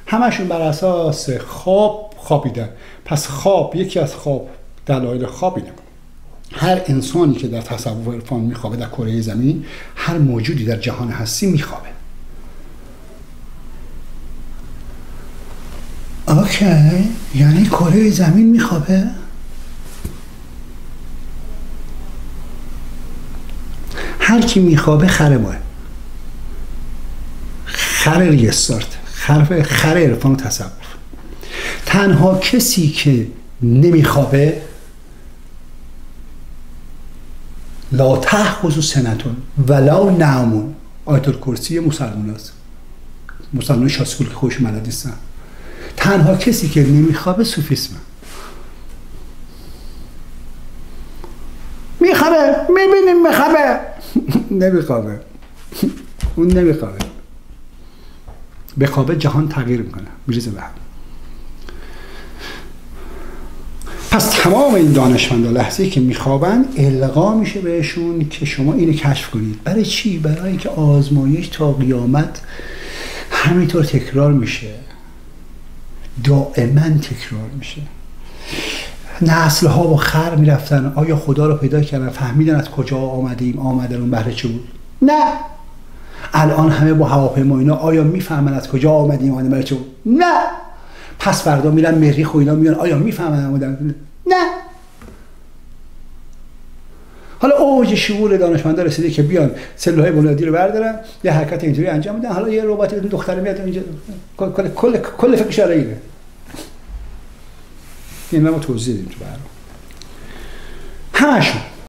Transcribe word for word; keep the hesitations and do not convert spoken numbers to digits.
همشون بر اساس خواب خوابیدن. پس خواب، یکی از خواب دلایل خواب اینه هر انسانی که در تصور عرفان میخوابه در کره زمین، هر موجودی در جهان هستی میخوابه. اوکی، یعنی کره زمین میخوابه؟ هر کی میخوابه خر ماه، خر ریستارت، خر خر عرفان و تصور. تنها کسی که نمیخوابه لا تأخذه سنة ولا نوم، آیت الکرسی مسلمان است. مسلمان شاسکول که خوش بلد نیستن. تنها کسی که نمیخوابه صوفیسمه. میخوابه، میبینیم میخوابه. نمیخوابه. اون نمیخوابه. بخوابه جهان تغییر میکنه، میریزه به هم. پس تمام این دانشمندا لحظه‌ای که میخوابن القا میشه بهشون که شما اینو کشف کنید. برای چی؟ برای اینکه آزمایش تا قیامت همینطور تکرار میشه، دائما تکرار میشه. نسل ها با خر میرفتن، آیا خدا رو پیدا کردن، فهمیدن از کجا آمدیم، آمدن اون بهره چه بود؟ نه. الان همه با هواپیما اینا آیا میفهمن از کجا آمدیم، آمدن بهره چه بود؟ نه. پس فردا میرن مریخ و اینا میان، آیا میفهمن آمدن؟ نه. حالا اوج شعور دانشمندا رسیده که بیان سلولهای بنیادی رو بردارن، یه حرکت اینطوری انجام بدن، حالا یه ربات دختر میاد اینجا، کل کل کل فکرش اینه. این ما توضیح دادیم تو برنامه. همشون